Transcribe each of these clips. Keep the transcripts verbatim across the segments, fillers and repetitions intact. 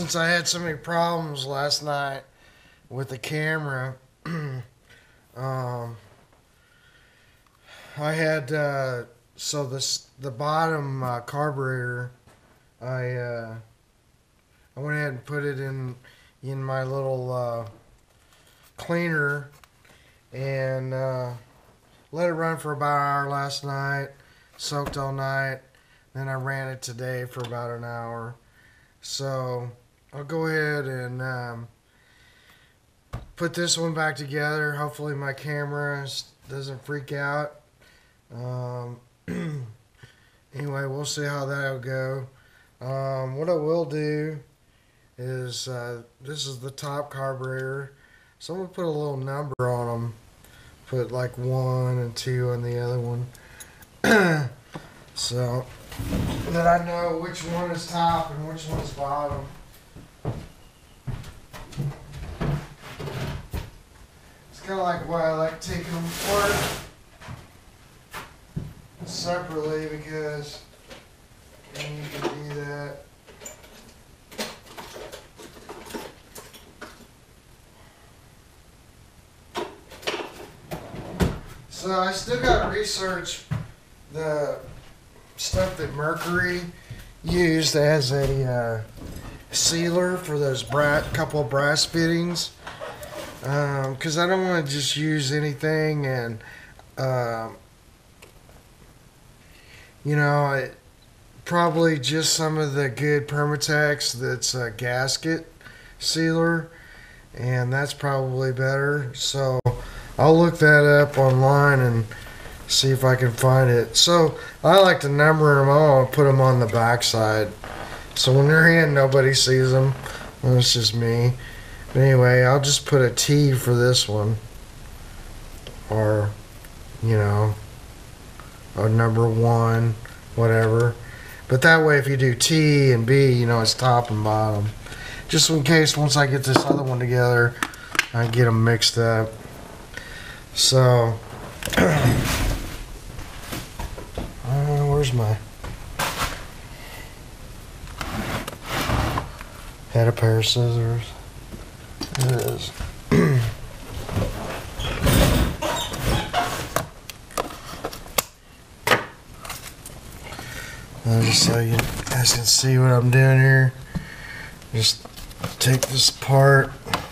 since I had so many problems last night with the camera, um, I had uh, so this the bottom uh, carburetor. I uh, I went ahead and put it in in my little uh, cleaner and uh, let it run for about an hour last night. Soaked all night. Then I ran it today for about an hour. So I'll go ahead and um, put this one back together. Hopefully my camera doesn't freak out. Um, anyway, we'll see how that'll go. Um, what I will do is, uh, this is the top carburetor. So I'm going to put a little number on them. Put like one and two on the other one. So that I know which one is top and which one is bottom. It's kind of like why I like taking them apart separately, because then you can do that. So I still got to research the stuff that Mercury used as a uh, sealer for those brass, couple of brass fittings, because um, I don't want to just use anything and um, you know, it, probably just some of the good Permatex that's a gasket sealer, and that's probably better. So I'll look that up online and see if I can find it. So I like to number them all and put them on the back side, so when they're in, nobody sees them. Well, it's just me. But anyway, I'll just put a T for this one, or you know, or number one, whatever. But that way, if you do T and B, you know it's top and bottom. Just in case, once I get this other one together, I get them mixed up. So Uh, where's my... Had a pair of scissors. There it is. uh, just so you guys can see what I'm doing here. Just take this apart.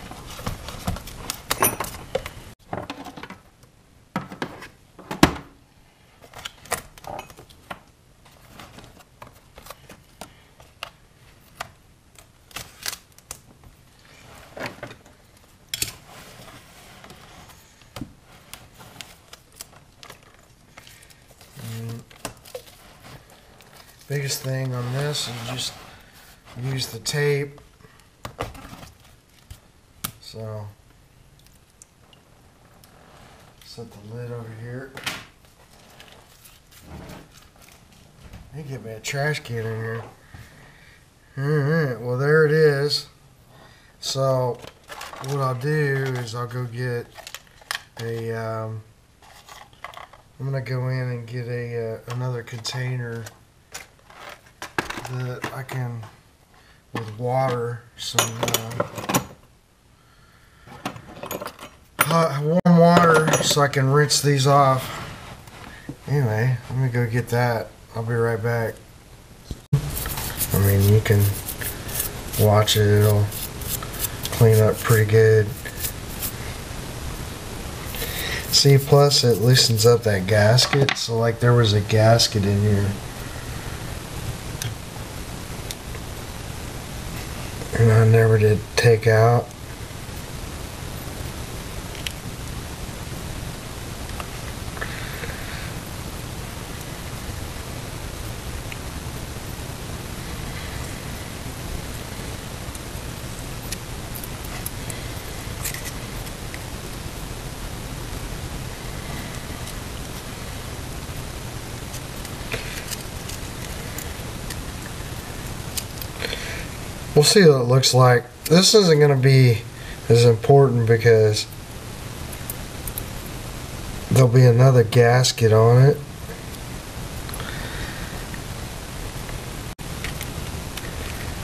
Biggest thing on this is just use the tape. So set the lid over here. They get me a trash can in here. Alright, well there it is. So what I'll do is I'll go get a um, I'm gonna go in and get a uh, another container that I can, with water, some uh, hot, warm water, so I can rinse these off. Anyway, let me go get that. I'll be right back. I mean, you can watch it, it'll clean up pretty good. See, plus it loosens up that gasket, so like there was a gasket in here. And I never did take out. We'll see what it looks like. This isn't going to be as important because there'll be another gasket on it.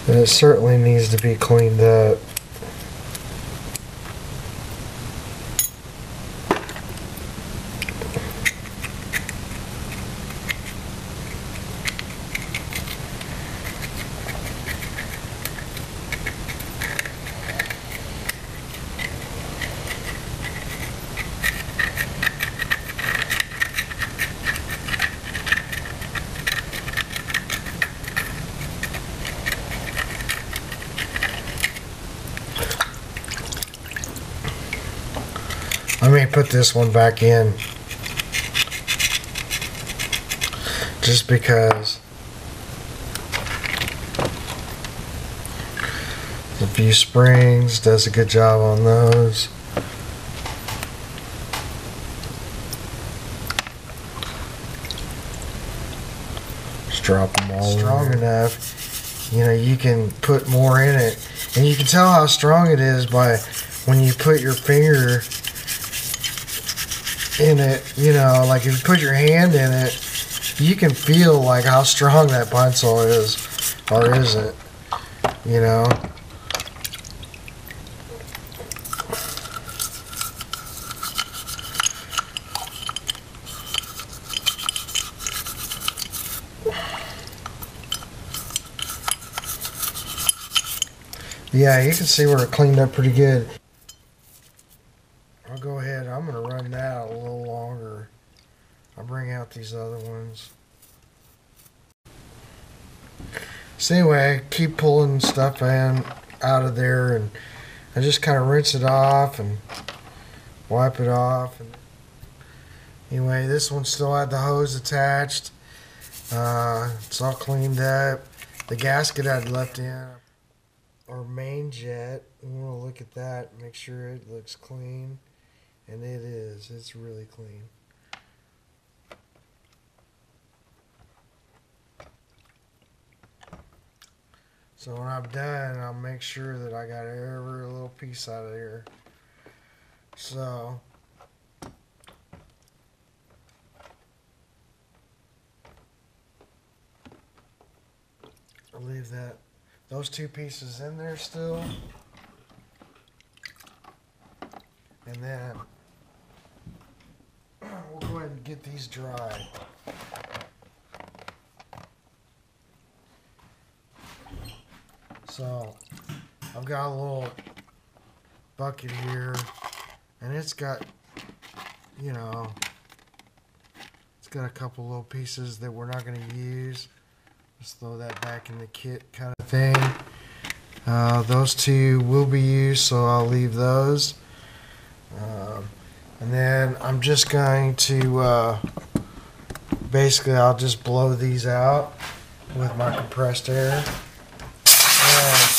And it certainly needs to be cleaned up. I may put this one back in just because a few springs, does a good job on those. Just drop them all strong enough, you know, you can put more in it, and you can tell how strong it is by when you put your finger in it. You know, like if you put your hand in it, you can feel like how strong that pine saw is or isn't, you know. Yeah, you can see where it cleaned up pretty good. I'll go ahead, I'm going to run that a little longer. I'll bring out these other ones. So anyway, keep pulling stuff in out of there, and I just kind of rinse it off and wipe it off. And anyway, this one still had the hose attached. Uh, it's all cleaned up. The gasket I'd left in. Our main jet, we want to look at that, make sure it looks clean, and it is. It's really clean. So when I'm done, I'll make sure that I got every little piece out of here. So I'll leave that those two pieces in there still, and then we'll go ahead and get these dry. So I've got a little bucket here, and it's got, you know, it's got a couple little pieces that we're not going to use. Just throw that back in the kit kind of thing. Uh, those two will be used, so I'll leave those. Um, and then I'm just going to, uh, basically I'll just blow these out with my compressed air. And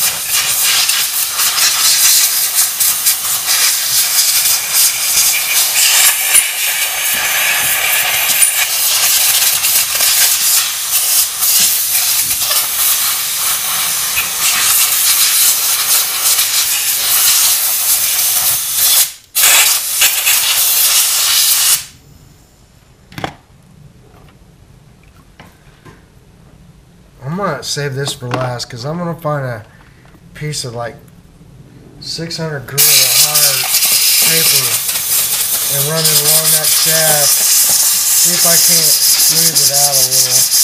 I'm gonna save this for last because I'm gonna find a piece of like six hundred grit or higher paper and run it along that shaft. See if I can't smooth it out a little.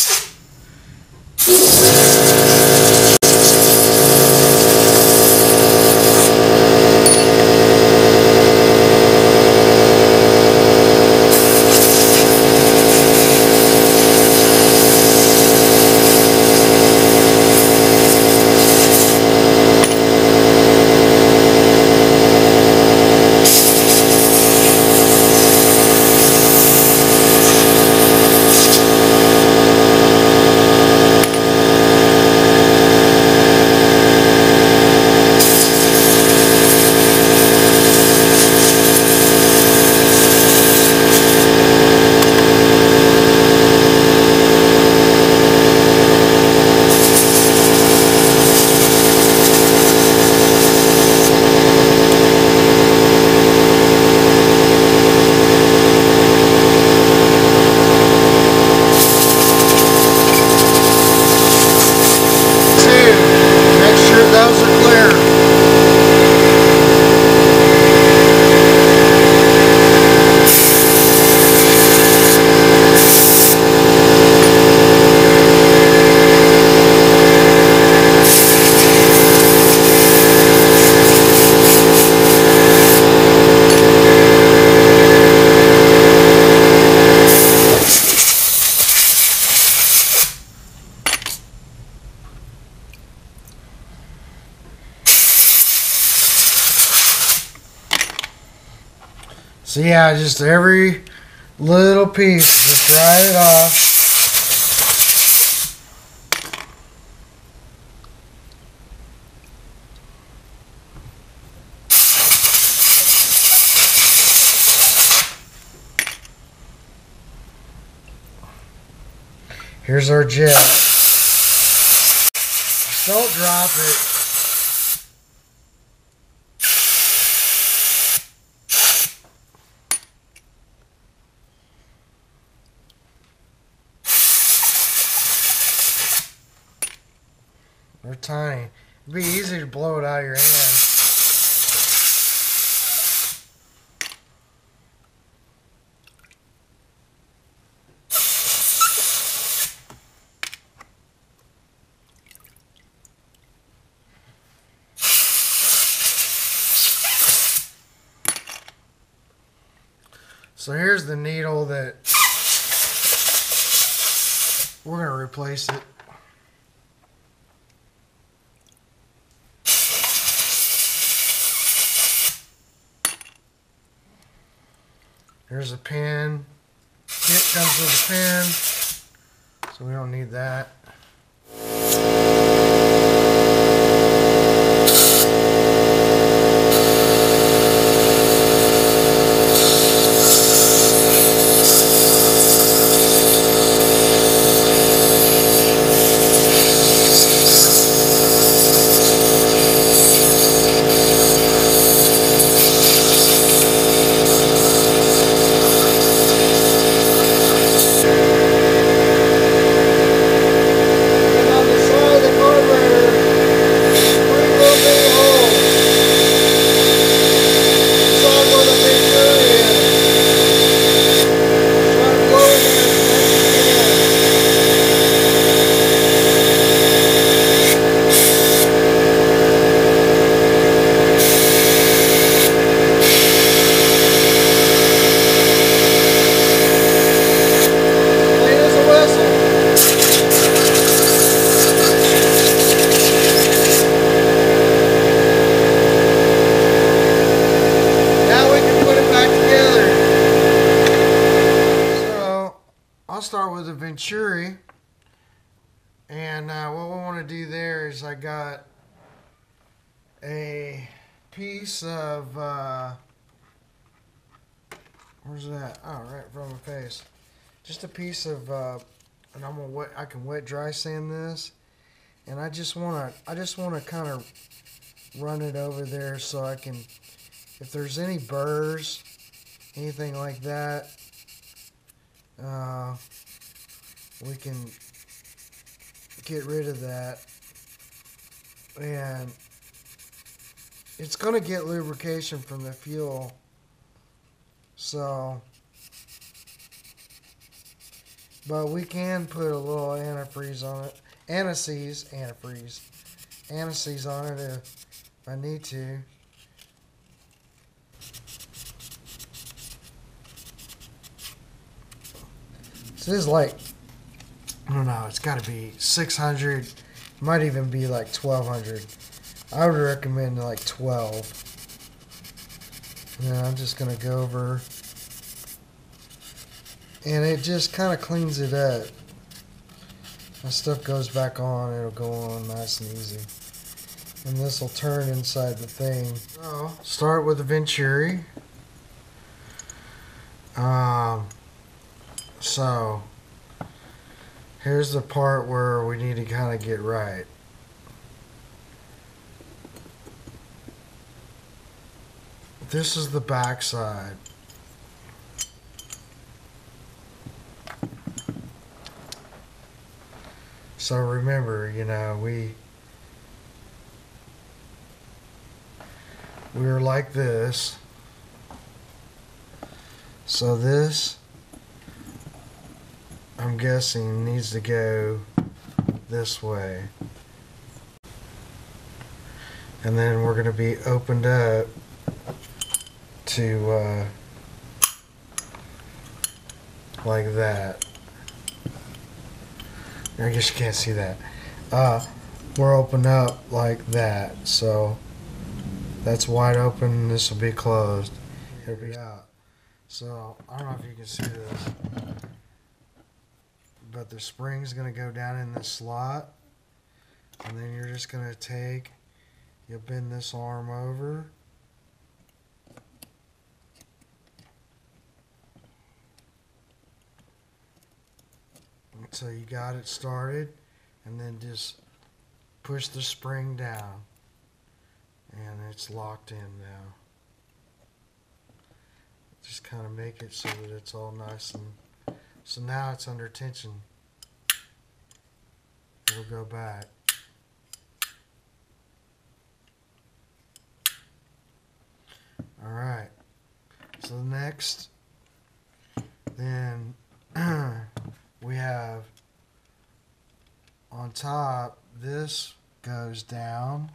So yeah, just every little piece, just dry it off. Here's our jet. Just don't drop it. They're tiny. It'd be easy to blow it out of your hand. So here's the needle that we're going to replace it. Here's a pin. Kit comes with a pin, so we don't need that. I'll start with the Venturi, and uh, what we want to do there is I got a piece of, uh, where's that? Oh, right in front of my face. Just a piece of, uh, and I'm gonna wet, I can wet dry sand this, and I just want to, I just want to kind of run it over there so I can, if there's any burrs, anything like that, uh, we can get rid of that, and it's going to get lubrication from the fuel, so, but we can put a little antifreeze on it, anti-seize, antifreeze, anti-seize on it if I need to. So this is like, I don't know, it's got to be six hundred, might even be like twelve hundred. I would recommend like twelve. And I'm just going to go over, and it just kind of cleans it up. My stuff goes back on, it'll go on nice and easy. And this will turn inside the thing. So, start with the Venturi. Um... So, here's the part where we need to kind of get right. This is the back side. So remember, you know, we we were like this. So this, I'm guessing, needs to go this way. And then we're going to be opened up to uh, like that. I guess you can't see that. Uh, we're opened up like that. So that's wide open. This will be closed. It'll be out. So I don't know if you can see this, but the spring's going to go down in this slot, and then you're just going to take, you'll bend this arm over, so you got it started, and then just push the spring down, and it's locked in now. Just kind of make it so that it's all nice, and so now it's under tension. It'll go back. Alright, so next, then we have on top, this goes down.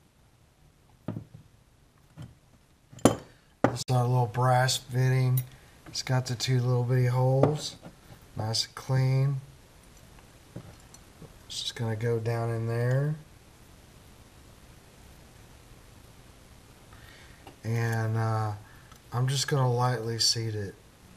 This is our little brass fitting. It's got the two little bitty holes, nice and clean. It's just going to go down in there. And uh, I'm just going to lightly seat it.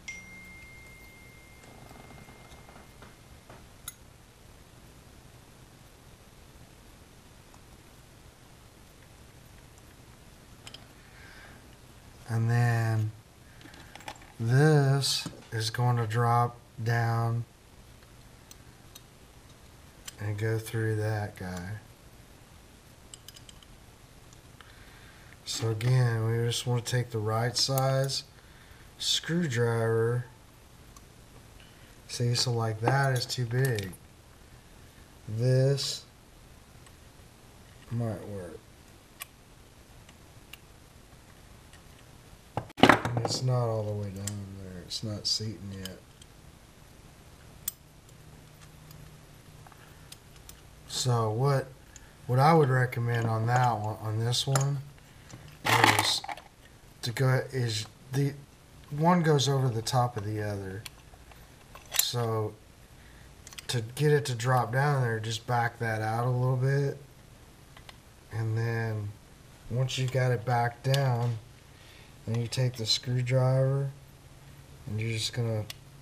And then this is going to drop down and go through that guy. So again, we just want to take the right size screwdriver. See, so like that is too big. This might work. It's not all the way down there. It's not seating yet. So what what I would recommend on that one, on this one, is to go is the one goes over the top of the other. So to get it to drop down there, just back that out a little bit, and then once you got it back down, then you take the screwdriver and you're just gonna,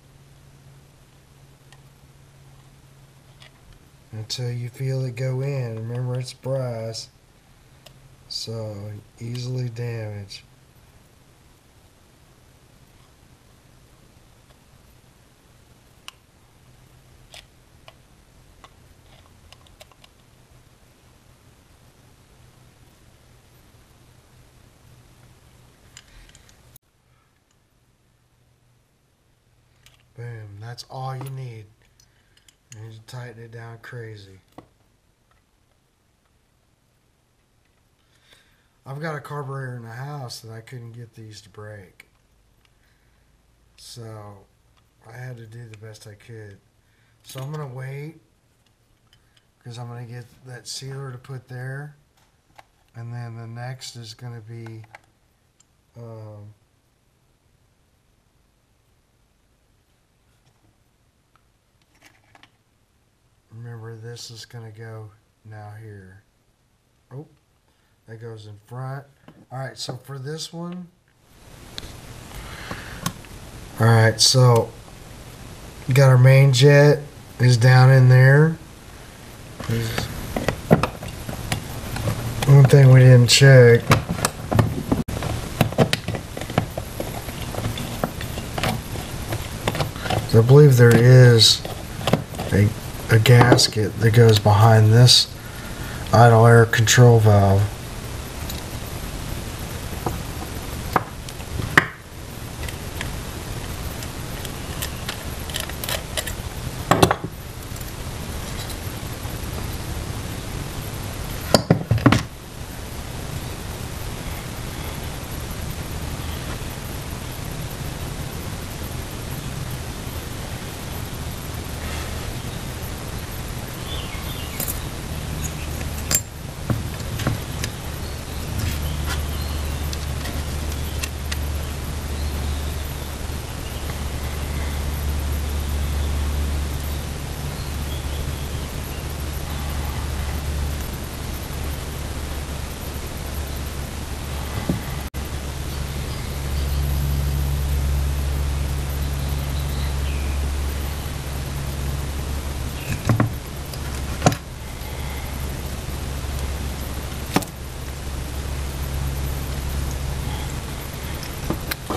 until you feel it go in. Remember, it's brass, so easily damaged. Boom, that's all you need. And you tighten it down crazy. I've got a carburetor in the house that I couldn't get these to break. So I had to do the best I could. So I'm going to wait, because I'm going to get that sealer to put there. And then the next is going to be um, remember, this is going to go now here. Oh, that goes in front. Alright, so for this one, alright, so we got our main jet is down in there. There's one thing we didn't check. So I believe there is a a gasket that goes behind this idle air control valve.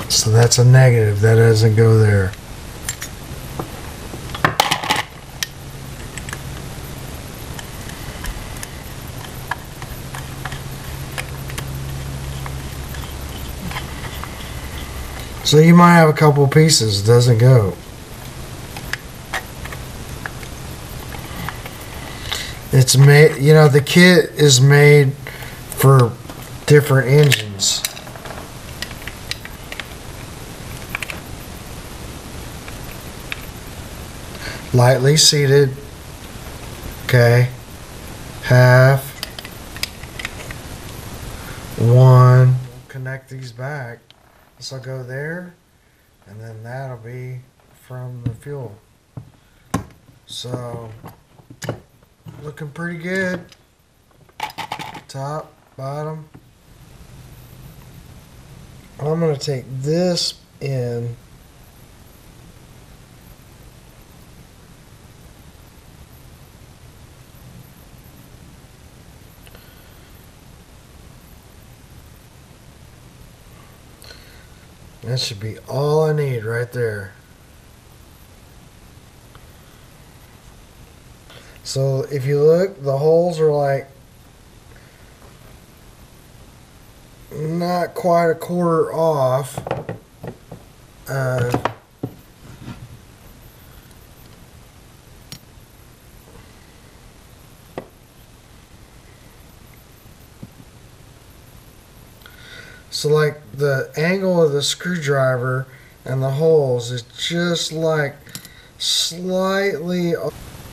So that's a negative. That doesn't go there. So you might have a couple pieces. It doesn't go. It's made, you know, the kit is made for different engines. Lightly seated. Okay. Half. One. Connect these back. This will go there, and then that'll be from the fuel. So, looking pretty good. Top, bottom. I'm going to take this in. That should be all I need right there. So if you look, the holes are like not quite a quarter off. Uh, So like the angle of the screwdriver and the holes is just like slightly off.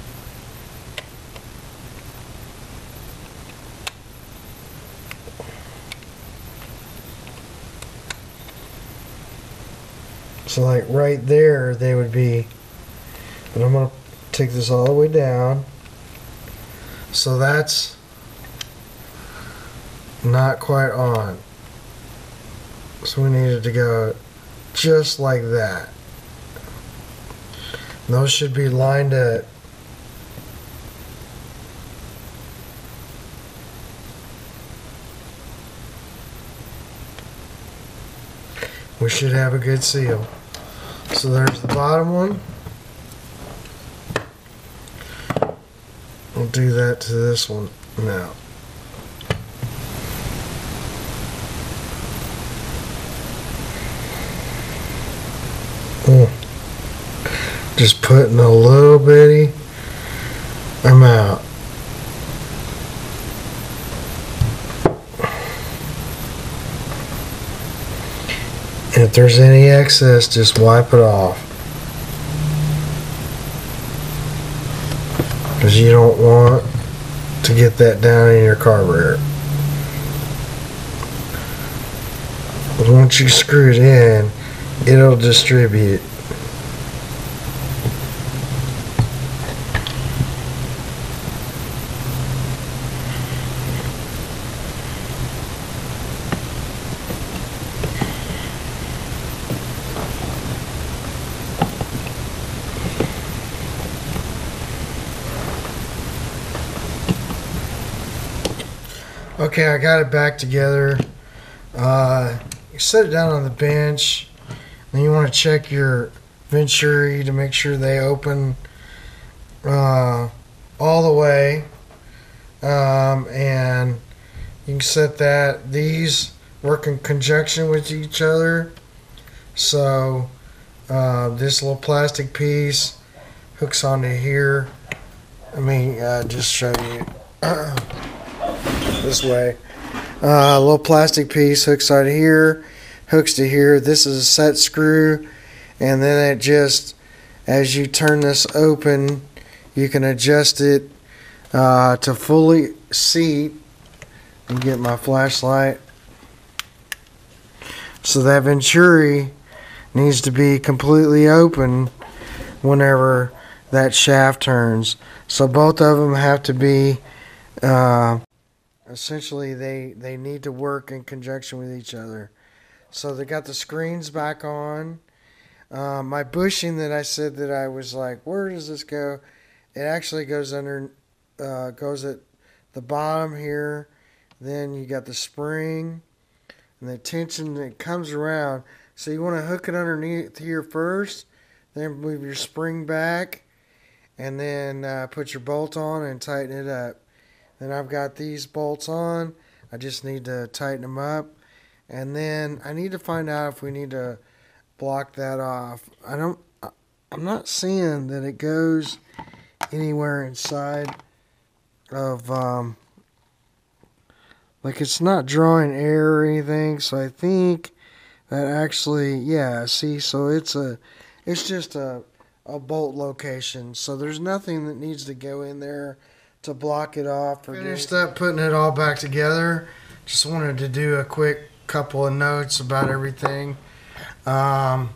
So like right there they would be, but I'm going to take this all the way down. So that's not quite on. So we needed to go just like that. And those should be lined up. We should have a good seal. So there's the bottom one. We'll do that to this one now. Just putting a little bitty amount. And if there's any excess, just wipe it off. Because you don't want to get that down in your carburetor. But once you screw it in, it'll distribute. Okay, I got it back together. Uh, you set it down on the bench. Then you want to check your Venturi to make sure they open uh, all the way. Um, and you can set that. These work in conjunction with each other. So uh, this little plastic piece hooks onto here. Let me uh, just show you. This way. Uh, a little plastic piece hooks out here, hooks to here. This is a set screw, and then it just, as you turn this open, you can adjust it uh, to fully seat. And get my flashlight. So that Venturi needs to be completely open whenever that shaft turns. So both of them have to be uh, essentially they they need to work in conjunction with each other. So they got the screens back on. Uh, my bushing that I said that I was like, where does this go? It actually goes under, uh, goes at the bottom here. Then you got the spring and the tension that comes around. So you want to hook it underneath here first, then move your spring back, and then uh, put your bolt on and tighten it up. Then I've got these bolts on. I just need to tighten them up. And then I need to find out if we need to block that off. I don't, I'm not seeing that it goes anywhere inside of, um, like it's not drawing air or anything. So I think that actually, yeah, see, so it's a, it's just a, a bolt location. So there's nothing that needs to go in there to block it off. Or finished up putting it all back together. Just wanted to do a quick couple of notes about everything. Um,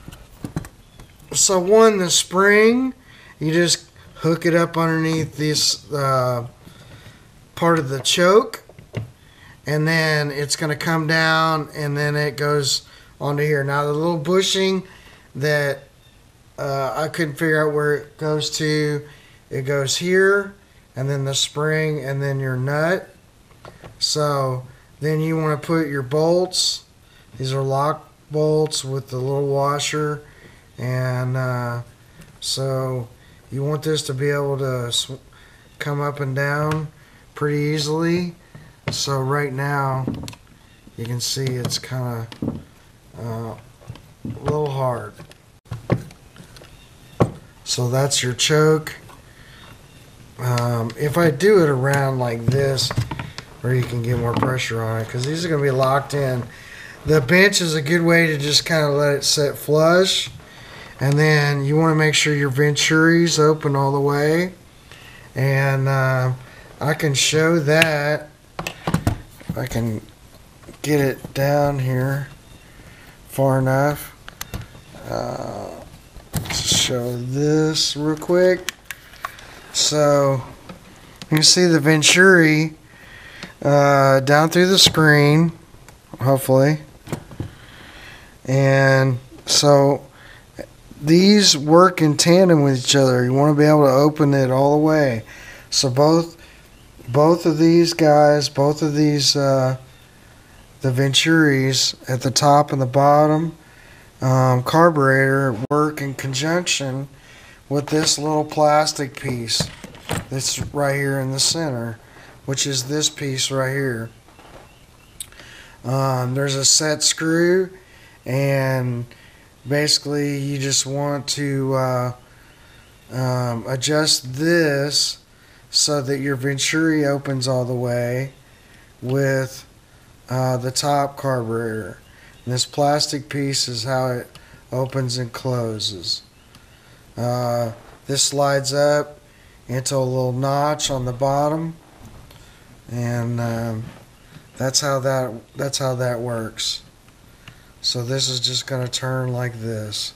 so one, the spring, you just hook it up underneath this uh, part of the choke, and then it's going to come down, and then it goes onto here. Now the little bushing that uh, I couldn't figure out where it goes to, it goes here, and then the spring, and then your nut. So then you want to put your bolts. These are lock bolts with the little washer, and uh, so you want this to be able to sw come up and down pretty easily. So right now you can see it's kind of uh, a little hard. So that's your choke. Um, if I do it around like this, where you can get more pressure on it, because these are going to be locked in. The bench is a good way to just kind of let it sit flush, and then you want to make sure your venturi's open all the way. And uh, I can show that if I can get it down here far enough. Uh, let's show this real quick. So you can see the venturi uh, down through the screen, hopefully. And so these work in tandem with each other. You want to be able to open it all the way. So both both of these guys, both of these uh, the venturis at the top and the bottom um, carburetor work in conjunction with this little plastic piece that's right here in the center, which is this piece right here. Um, there's a set screw, and basically you just want to uh, um, adjust this so that your venturi opens all the way with uh, the top carburetor. And this plastic piece is how it opens and closes. Uh, this slides up into a little notch on the bottom, and um, that's how that that's how that works. So this is just going to turn like this,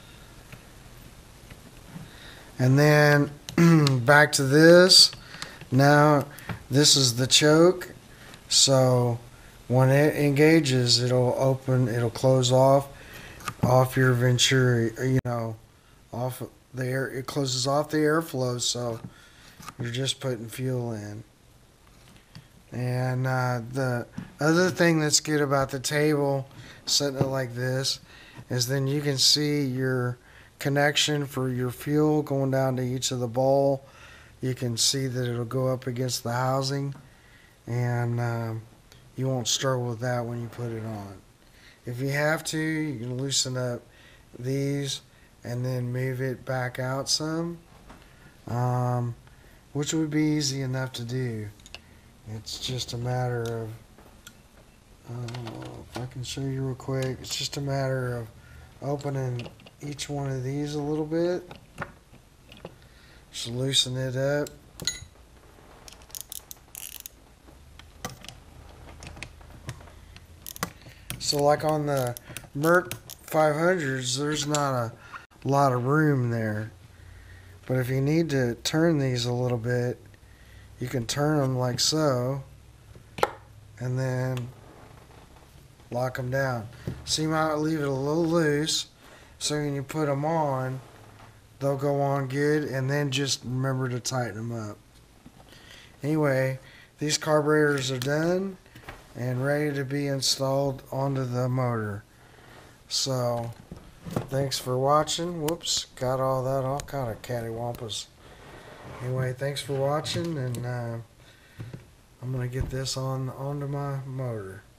and then back to this. Now this is the choke, so when it engages, it'll open, it'll close off off your venturi, you know, off the air. It closes off the airflow, so you're just putting fuel in. And uh, the other thing that's good about the table, setting it like this, is then you can see your connection for your fuel going down to each of the bowl. You can see that it'll go up against the housing, and um, you won't struggle with that when you put it on. If you have to, you can loosen up these and then move it back out some, um, which would be easy enough to do. It's just a matter of, uh, if I can show you real quick, it's just a matter of opening each one of these a little bit. Just loosen it up. So like on the Merc five hundreds, there's not a lot of room there. But if you need to turn these a little bit, you can turn them like so, and then lock them down. So you might leave it a little loose, so when you put them on, they'll go on good, and then just remember to tighten them up. Anyway, these carburetors are done and ready to be installed onto the motor. So, thanks for watching. Whoops, got all that all kind of cattywampus. Anyway, thanks for watching, and uh, I'm gonna get this on onto my motor.